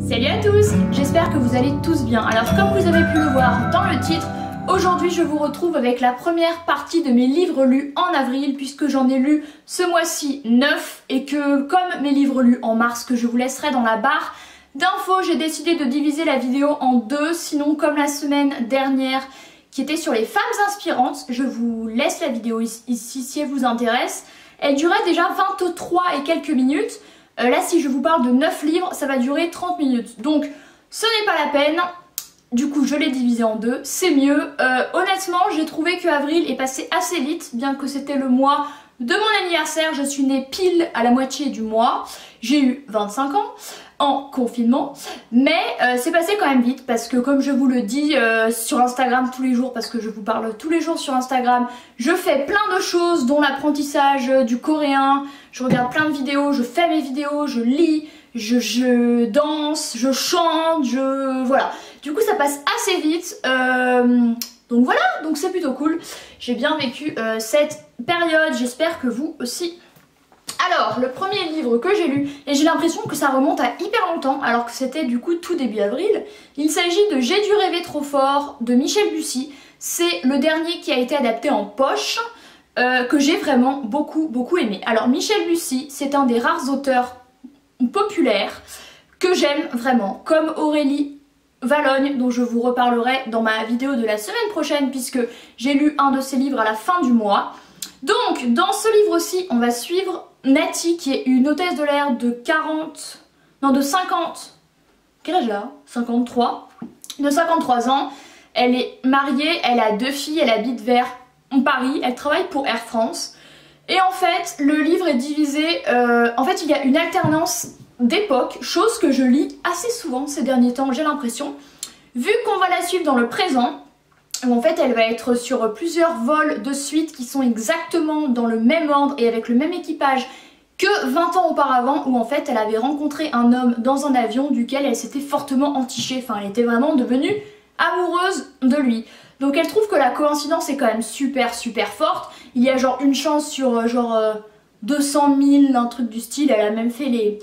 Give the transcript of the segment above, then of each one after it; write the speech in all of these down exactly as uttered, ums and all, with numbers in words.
Salut à tous, j'espère que vous allez tous bien. Alors comme vous avez pu le voir dans le titre, aujourd'hui je vous retrouve avec la première partie de mes livres lus en avril, puisque j'en ai lu ce mois-ci neuf et que comme mes livres lus en mars que je vous laisserai dans la barre d'infos, j'ai décidé de diviser la vidéo en deux. Sinon, comme la semaine dernière qui était sur les femmes inspirantes, je vous laisse la vidéo ici si elle vous intéresse. Elle durait déjà vingt-trois et quelques minutes. Euh, là, si je vous parle de neuf livres, ça va durer trente minutes. Donc, ce n'est pas la peine. Du coup, je l'ai divisé en deux. C'est mieux. Euh, honnêtement, j'ai trouvé que avril est passé assez vite, bien que c'était le mois de mon anniversaire. Je suis née pile à la moitié du mois. J'ai eu vingt-cinq ans en confinement. Mais euh, c'est passé quand même vite parce que, comme je vous le dis euh, sur Instagram tous les jours, parce que je vous parle tous les jours sur Instagram, je fais plein de choses, dont l'apprentissage du coréen. Je regarde plein de vidéos, je fais mes vidéos, je lis, je, je danse, je chante, je... voilà. Du coup, ça passe assez vite. Euh, donc voilà, donc c'est plutôt cool. J'ai bien vécu euh, cette période, j'espère que vous aussi. Alors, le premier livre que j'ai lu, et j'ai l'impression que ça remonte à hyper longtemps, alors que c'était du coup tout début avril, il s'agit de J'ai dû rêver trop fort de Michel Bussy. C'est le dernier qui a été adapté en poche, euh, que j'ai vraiment beaucoup beaucoup aimé. Alors Michel Bussy, c'est un des rares auteurs populaires que j'aime vraiment, comme Aurélie Vallogne, dont je vous reparlerai dans ma vidéo de la semaine prochaine, puisque j'ai lu un de ses livres à la fin du mois. Donc, dans ce livre-ci, on va suivre Nati, qui est une hôtesse de l'air de quarante... Non, de cinquante... Quel âge là cinquante-trois. De cinquante-trois ans. Elle est mariée, elle a deux filles, elle habite vers Paris, elle travaille pour Air France. Et en fait, le livre est divisé... Euh, en fait, il y a une alternance d'époque, chose que je lis assez souvent ces derniers temps, j'ai l'impression. Vu qu'on va la suivre dans le présent, où en fait elle va être sur plusieurs vols de suite qui sont exactement dans le même ordre et avec le même équipage que vingt ans auparavant, où en fait elle avait rencontré un homme dans un avion duquel elle s'était fortement entichée, enfin elle était vraiment devenue amoureuse de lui. Donc elle trouve que la coïncidence est quand même super super forte. Il y a genre une chance sur genre euh, deux cent mille, un truc du style, elle a même fait les,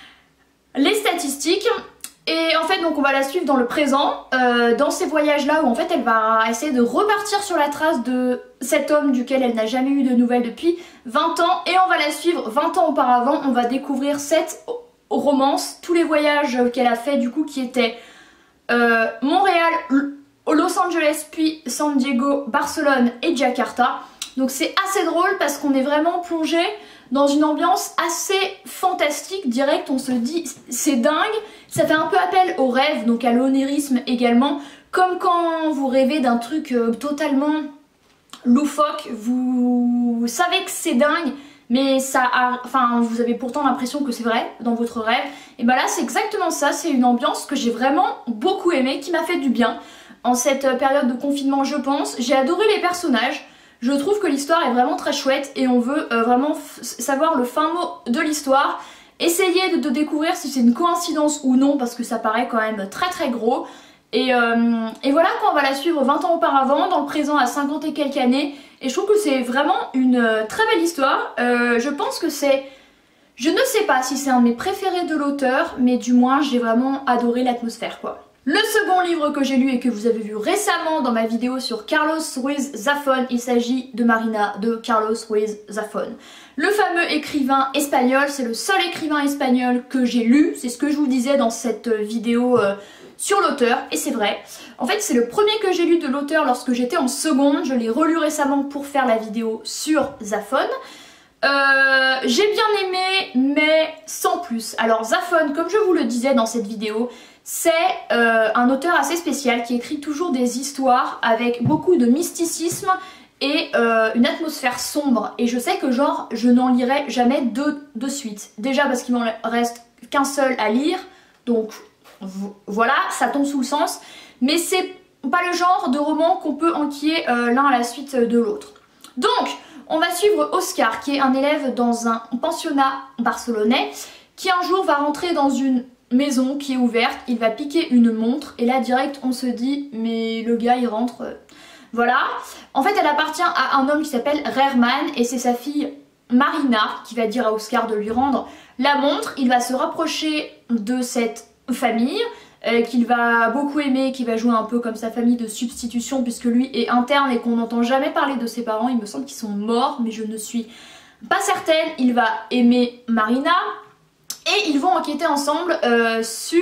les statistiques. Et en fait, donc on va la suivre dans le présent, euh, dans ces voyages-là où en fait elle va essayer de repartir sur la trace de cet homme duquel elle n'a jamais eu de nouvelles depuis vingt ans. Et on va la suivre vingt ans auparavant, on va découvrir cette romance, tous les voyages qu'elle a fait du coup qui étaient euh, Montréal, Los Angeles, puis San Diego, Barcelone et Jakarta. Donc c'est assez drôle parce qu'on est vraiment plongé dans une ambiance assez fantastique, direct, on se dit c'est dingue. Ça fait un peu appel au rêve, donc à l'onérisme également, comme quand vous rêvez d'un truc euh, totalement loufoque, vous savez que c'est dingue, mais ça a... enfin, vous avez pourtant l'impression que c'est vrai dans votre rêve. Et bah là c'est exactement ça, c'est une ambiance que j'ai vraiment beaucoup aimée, qui m'a fait du bien en cette période de confinement je pense. J'ai adoré les personnages. Je trouve que l'histoire est vraiment très chouette et on veut euh, vraiment savoir le fin mot de l'histoire. Essayez de, de découvrir si c'est une coïncidence ou non parce que ça paraît quand même très très gros. Et, euh, et voilà, quand on va la suivre vingt ans auparavant, dans le présent à cinquante et quelques années. Et je trouve que c'est vraiment une euh, très belle histoire. Euh, je pense que c'est... Je ne sais pas si c'est un de mes préférés de l'auteur, mais du moins j'ai vraiment adoré l'atmosphère quoi. Le second livre que j'ai lu et que vous avez vu récemment dans ma vidéo sur Carlos Ruiz Zafón, il s'agit de Marina de Carlos Ruiz Zafón. Le fameux écrivain espagnol, c'est le seul écrivain espagnol que j'ai lu, c'est ce que je vous disais dans cette vidéo euh, sur l'auteur, et c'est vrai. En fait c'est le premier que j'ai lu de l'auteur lorsque j'étais en seconde, je l'ai relu récemment pour faire la vidéo sur Zafón. Euh, j'ai bien aimé, mais sans plus. Alors Zafón, comme je vous le disais dans cette vidéo, c'est euh, un auteur assez spécial qui écrit toujours des histoires avec beaucoup de mysticisme et euh, une atmosphère sombre. Et je sais que genre, je n'en lirai jamais deux de suite. Déjà parce qu'il m'en reste qu'un seul à lire, donc voilà, ça tombe sous le sens. Mais c'est pas le genre de roman qu'on peut enquiller euh, l'un à la suite de l'autre. Donc, on va suivre Oscar, qui est un élève dans un pensionnat barcelonais, qui un jour va rentrer dans une maison qui est ouverte, il va piquer une montre, et là direct on se dit, mais le gars il rentre... Euh, voilà. En fait elle appartient à un homme qui s'appelle Rerman, et c'est sa fille Marina qui va dire à Oscar de lui rendre la montre. Il va se rapprocher de cette famille, euh, qu'il va beaucoup aimer, qui va jouer un peu comme sa famille de substitution puisque lui est interne et qu'on n'entend jamais parler de ses parents. Il me semble qu'ils sont morts mais je ne suis pas certaine. Il va aimer Marina et ils vont enquêter ensemble euh, sur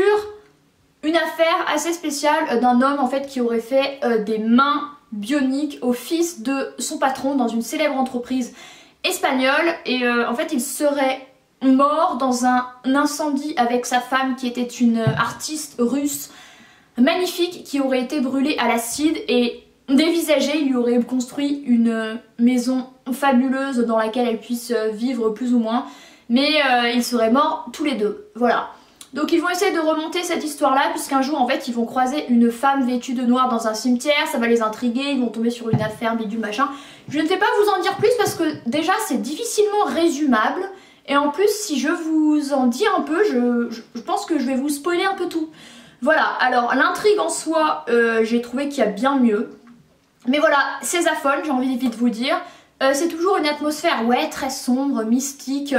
une affaire assez spéciale d'un homme en fait qui aurait fait euh, des mains bioniques au fils de son patron dans une célèbre entreprise espagnole et euh, en fait il serait mort dans un incendie avec sa femme qui était une artiste russe magnifique qui aurait été brûlée à l'acide et dévisagée. Il lui aurait construit une maison fabuleuse dans laquelle elle puisse vivre plus ou moins, mais euh, ils seraient morts tous les deux, voilà. Donc ils vont essayer de remonter cette histoire-là puisqu'un jour en fait ils vont croiser une femme vêtue de noir dans un cimetière, ça va les intriguer, ils vont tomber sur une affaire bidule machin. Je ne vais pas vous en dire plus parce que déjà c'est difficilement résumable et en plus si je vous en dis un peu, je, je, je pense que je vais vous spoiler un peu tout. Voilà, alors l'intrigue en soi, euh, j'ai trouvé qu'il y a bien mieux. Mais voilà, c'est Zaphone, j'ai envie vite de vous dire. Euh, c'est toujours une atmosphère, ouais, très sombre, mystique.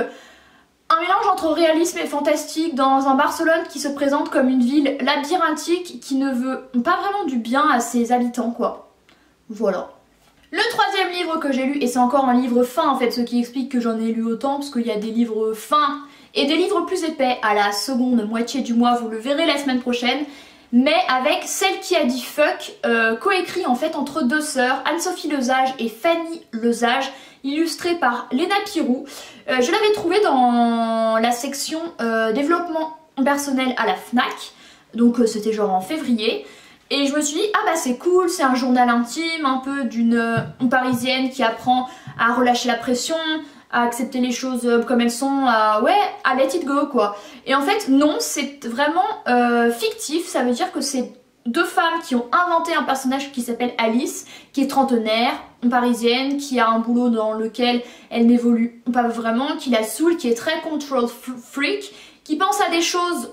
Un mélange entre réalisme et fantastique dans un Barcelone qui se présente comme une ville labyrinthique qui ne veut pas vraiment du bien à ses habitants, quoi. Voilà. Le troisième livre que j'ai lu, et c'est encore un livre fin en fait, ce qui explique que j'en ai lu autant, parce qu'il y a des livres fins et des livres plus épais à la seconde moitié du mois, vous le verrez la semaine prochaine, mais avec Celle qui a dit fuck, euh, coécrit en fait entre deux sœurs, Anne-Sophie Lesage et Fanny Lesage, illustré par Léna Pirou. Euh, je l'avais trouvé dans la section euh, développement personnel à la Fnac, donc euh, c'était genre en février. Et je me suis dit, ah bah c'est cool, c'est un journal intime, un peu d'une euh, parisienne qui apprend à relâcher la pression, à accepter les choses comme elles sont, à, ouais, à let it go quoi. Et en fait non, c'est vraiment euh, fictif, ça veut dire que c'est deux femmes qui ont inventé un personnage qui s'appelle Alice, qui est trentenaire, parisienne, qui a un boulot dans lequel elle n'évolue pas vraiment, qui la saoule, qui est très control freak, qui pense à des choses...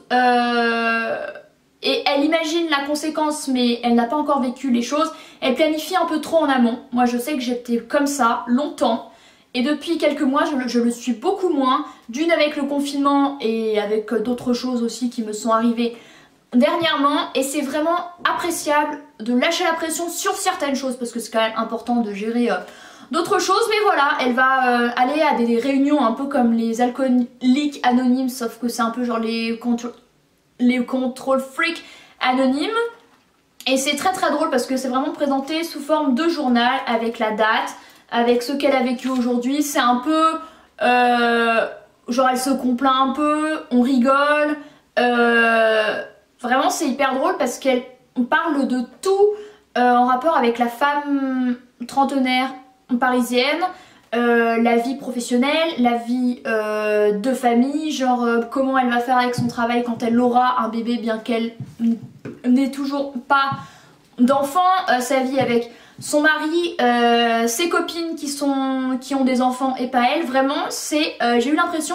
Euh Et elle imagine la conséquence mais elle n'a pas encore vécu les choses. Elle planifie un peu trop en amont. Moi je sais que j'étais comme ça longtemps. Et depuis quelques mois je le, je le suis beaucoup moins. D'une avec le confinement et avec d'autres choses aussi qui me sont arrivées dernièrement. Et c'est vraiment appréciable de lâcher la pression sur certaines choses. Parce que c'est quand même important de gérer euh, d'autres choses. Mais voilà, elle va euh, aller à des, des réunions un peu comme les alcooliques anonymes. Sauf que c'est un peu genre les... les contrôles freak anonymes et c'est très très drôle parce que c'est vraiment présenté sous forme de journal avec la date, avec ce qu'elle a vécu aujourd'hui. C'est un peu euh, genre elle se complaint un peu, on rigole, euh, vraiment c'est hyper drôle parce qu'elle parle de tout euh, en rapport avec la femme trentenaire parisienne. Euh, la vie professionnelle, la vie euh, de famille, genre euh, comment elle va faire avec son travail quand elle aura un bébé bien qu'elle n'ait toujours pas d'enfant, euh, sa vie avec son mari, euh, ses copines qui, sont, qui ont des enfants et pas elle. Vraiment, c'est, euh, j'ai eu l'impression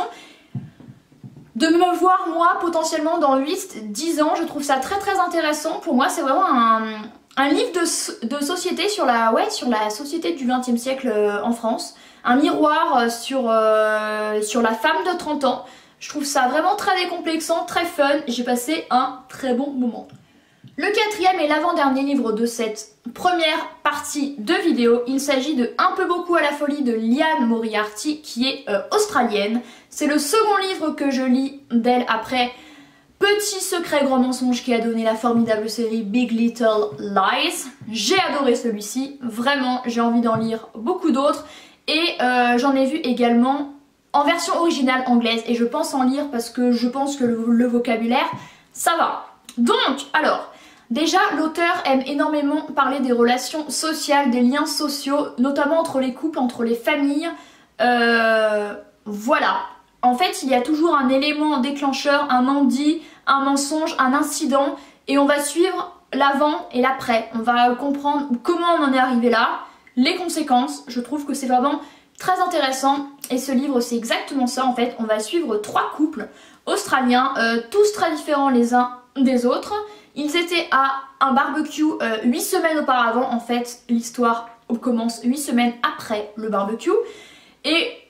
de me voir moi potentiellement dans huit dix ans. Je trouve ça très très intéressant. Pour moi c'est vraiment un... Un livre de, de société sur la, ouais, sur la société du vingtième siècle euh, en France. Un miroir euh, sur, euh, sur la femme de trente ans. Je trouve ça vraiment très décomplexant, très fun. J'ai passé un très bon moment. Le quatrième et l'avant-dernier livre de cette première partie de vidéo. Il s'agit de Un peu beaucoup à la folie de Liane Moriarty qui est euh, australienne. C'est le second livre que je lis d'elle après... Petit secret grand mensonge qui a donné la formidable série Big Little Lies. J'ai adoré celui-ci, vraiment j'ai envie d'en lire beaucoup d'autres. Et euh, j'en ai vu également en version originale anglaise et je pense en lire parce que je pense que le, le vocabulaire ça va. Donc alors, déjà l'auteur aime énormément parler des relations sociales, des liens sociaux, notamment entre les couples, entre les familles. Euh, voilà. En fait, il y a toujours un élément déclencheur, un non-dit, un mensonge, un incident et on va suivre l'avant et l'après. On va comprendre comment on en est arrivé là, les conséquences. Je trouve que c'est vraiment très intéressant et ce livre c'est exactement ça en fait. On va suivre trois couples australiens, euh, tous très différents les uns des autres. Ils étaient à un barbecue euh, huit semaines auparavant. En fait, l'histoire commence huit semaines après le barbecue. Et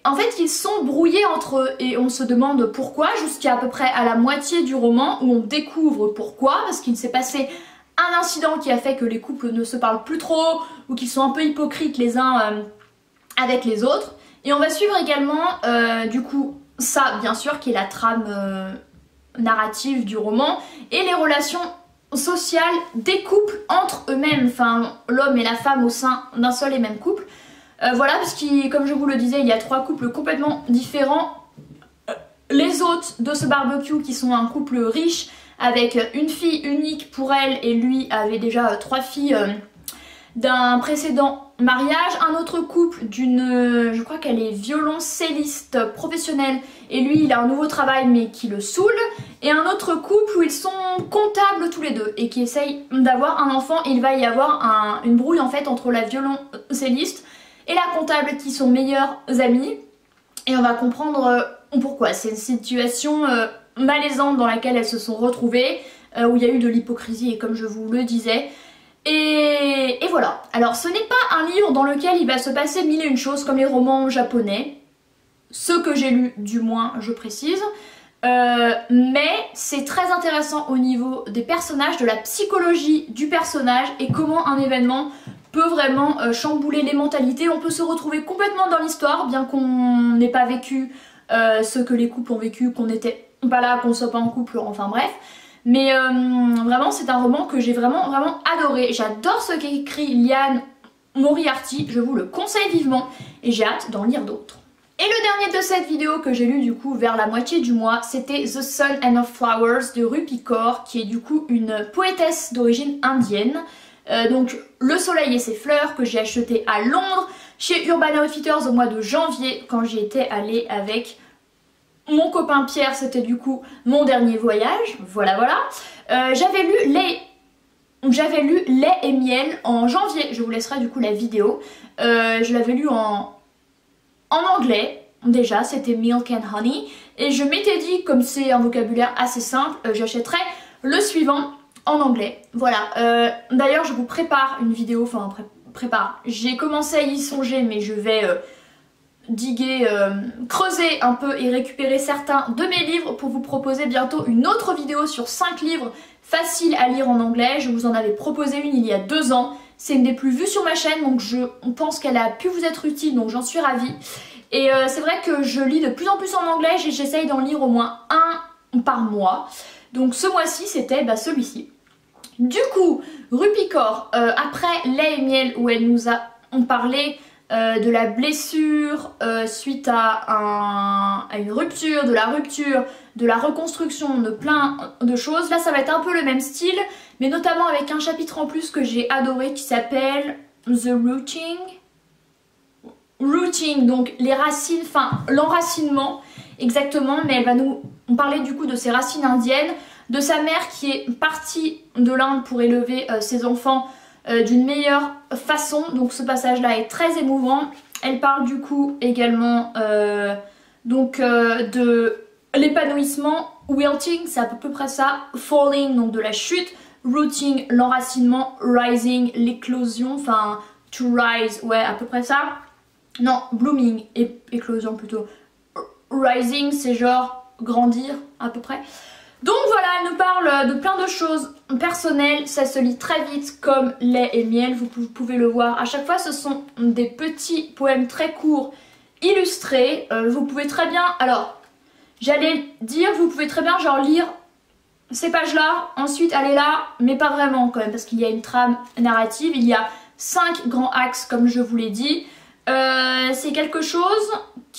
en fait ils sont brouillés entre eux et on se demande pourquoi jusqu'à à peu près à la moitié du roman où on découvre pourquoi, parce qu'il s'est passé un incident qui a fait que les couples ne se parlent plus trop ou qu'ils sont un peu hypocrites les uns euh, avec les autres. Et on va suivre également euh, du coup ça bien sûr qui est la trame euh, narrative du roman et les relations sociales des couples entre eux-mêmes, enfin l'homme et la femme au sein d'un seul et même couple. Euh, voilà, parce que comme je vous le disais, il y a trois couples complètement différents. Euh, les hôtes de ce barbecue qui sont un couple riche avec une fille unique pour elle et lui avait déjà euh, trois filles euh, d'un précédent mariage. Un autre couple d'une, euh, je crois qu'elle est violoncelliste professionnelle et lui il a un nouveau travail mais qui le saoule. Et un autre couple où ils sont comptables tous les deux et qui essayent d'avoir un enfant. Et il va y avoir un, une brouille en fait entre la violoncelliste et la comptable qui sont meilleurs amis. Et on va comprendre euh, pourquoi. C'est une situation euh, malaisante dans laquelle elles se sont retrouvées, euh, où il y a eu de l'hypocrisie et comme je vous le disais. Et, et voilà. Alors ce n'est pas un livre dans lequel il va se passer mille et une choses comme les romans japonais. Ceux que j'ai lus du moins je précise. Euh, mais c'est très intéressant au niveau des personnages, de la psychologie du personnage et comment un événement peut vraiment euh, chambouler les mentalités. On peut se retrouver complètement dans l'histoire bien qu'on n'ait pas vécu euh, ce que les couples ont vécu, qu'on n'était pas là, qu'on soit pas en couple, enfin bref. Mais euh, vraiment c'est un roman que j'ai vraiment vraiment adoré. J'adore ce qu'écrit Liane Moriarty, je vous le conseille vivement et j'ai hâte d'en lire d'autres. Et le dernier de cette vidéo que j'ai lu du coup vers la moitié du mois, c'était The Sun and of Flowers de Rupi Kaur, qui est du coup une poétesse d'origine indienne. Euh, donc Le Soleil et ses fleurs que j'ai acheté à Londres chez Urban Outfitters au mois de janvier quand j'y étais allée avec mon copain Pierre, c'était du coup mon dernier voyage, voilà voilà. Euh, j'avais lu les... J'avais lu Lait et miel en janvier, je vous laisserai du coup la vidéo. Euh, je l'avais lu en... En anglais, déjà, c'était Milk and Honey. Et je m'étais dit, comme c'est un vocabulaire assez simple, euh, j'achèterais le suivant en anglais. Voilà. Euh, D'ailleurs, je vous prépare une vidéo, enfin, pré prépare. J'ai commencé à y songer, mais je vais euh, diguer, euh, creuser un peu et récupérer certains de mes livres pour vous proposer bientôt une autre vidéo sur cinq livres faciles à lire en anglais. Je vous en avais proposé une il y a deux ans. C'est une des plus vues sur ma chaîne, donc je pense qu'elle a pu vous être utile, donc j'en suis ravie. Et euh, c'est vrai que je lis de plus en plus en anglais, j'essaye d'en lire au moins un par mois. Donc ce mois-ci, c'était bah, celui-ci. Du coup, Rupi Kaur, euh, après Lait et miel, où elle nous a on parlait euh, de la blessure euh, suite à, un, à une rupture, de la rupture, de la reconstruction, de plein de choses. Là, ça va être un peu le même style, mais notamment avec un chapitre en plus que j'ai adoré qui s'appelle The Rooting. Rooting, donc les racines, enfin l'enracinement exactement, mais elle va nous parler du coup de ses racines indiennes, de sa mère qui est partie de l'Inde pour élever euh, ses enfants euh, d'une meilleure façon, donc ce passage là est très émouvant. Elle parle du coup également euh, donc euh, de l'épanouissement, wilting c'est à peu près ça, falling donc de la chute, rooting l'enracinement, rising l'éclosion, enfin to rise, ouais à peu près ça. Non, blooming, é éclosion plutôt. Rising, c'est genre grandir à peu près. Donc voilà, elle nous parle de plein de choses personnelles. Ça se lit très vite comme Lait et miel, vous pouvez le voir. À chaque fois, ce sont des petits poèmes très courts, illustrés. Euh, vous pouvez très bien... Alors, j'allais dire, vous pouvez très bien genre lire ces pages-là, ensuite aller là, mais pas vraiment quand même, parce qu'il y a une trame narrative. Il y a cinq grands axes, comme je vous l'ai dit. Euh, c'est quelque chose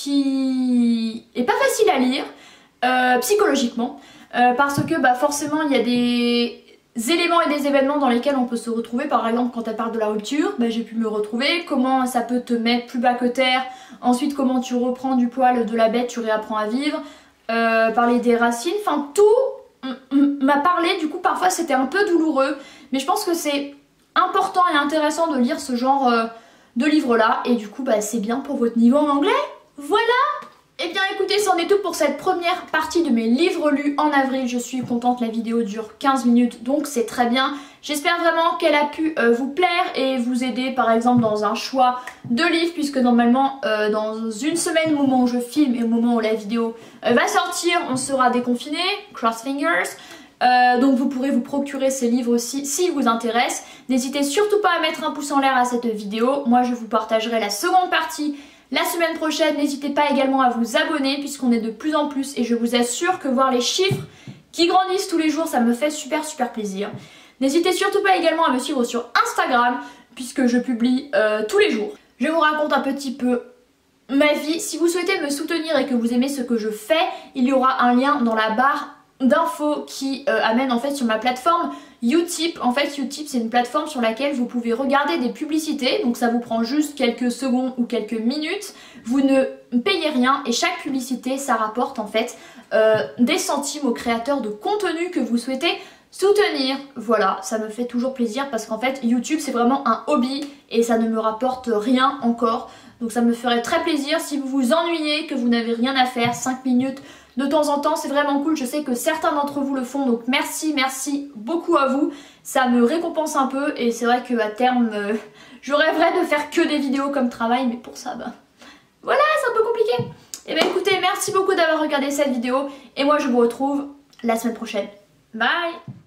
qui est pas facile à lire euh, psychologiquement euh, parce que bah, forcément il y a des éléments et des événements dans lesquels on peut se retrouver. Par exemple quand elle parle de la rupture, bah, j'ai pu me retrouver, comment ça peut te mettre plus bas que terre, ensuite comment tu reprends du poil de la bête, tu réapprends à vivre, euh, parler des racines, enfin tout m'a parlé. Du coup parfois c'était un peu douloureux, mais je pense que c'est important et intéressant de lire ce genre euh, de livres là, et du coup bah c'est bien pour votre niveau en anglais. Voilà. Et bien écoutez, écoutez, c'en est tout pour cette première partie de mes livres lus en avril. Je suis contente, la vidéo dure quinze minutes, donc c'est très bien. J'espère vraiment qu'elle a pu euh, vous plaire et vous aider par exemple dans un choix de livre, puisque normalement euh, dans une semaine, au moment où je filme et au moment où la vidéo euh, va sortir, on sera déconfiné, cross fingers. Euh, donc vous pourrez vous procurer ces livres aussi s'ils vous intéressent. N'hésitez surtout pas à mettre un pouce en l'air à cette vidéo. Moi je vous partagerai la seconde partie la semaine prochaine. N'hésitez pas également à vous abonner puisqu'on est de plus en plus et je vous assure que voir les chiffres qui grandissent tous les jours, ça me fait super super plaisir. N'hésitez surtout pas également à me suivre sur Instagram puisque je publie euh, tous les jours. Je vous raconte un petit peu ma vie. Si vous souhaitez me soutenir et que vous aimez ce que je fais, il y aura un lien dans la barre d'infos qui euh, amène en fait sur ma plateforme Utip. En fait Utip c'est une plateforme sur laquelle vous pouvez regarder des publicités, donc ça vous prend juste quelques secondes ou quelques minutes, vous ne payez rien et chaque publicité ça rapporte en fait euh, des centimes aux créateurs de contenu que vous souhaitez soutenir. Voilà, ça me fait toujours plaisir parce qu'en fait YouTube c'est vraiment un hobby et ça ne me rapporte rien encore, donc ça me ferait très plaisir si vous vous ennuyez, que vous n'avez rien à faire, cinq minutes de temps en temps, c'est vraiment cool. Je sais que certains d'entre vous le font, donc merci, merci beaucoup à vous. Ça me récompense un peu et c'est vrai qu'à terme, euh, je rêverais de faire que des vidéos comme travail, mais pour ça, bah voilà, c'est un peu compliqué. Et bien écoutez, merci beaucoup d'avoir regardé cette vidéo et moi je vous retrouve la semaine prochaine. Bye!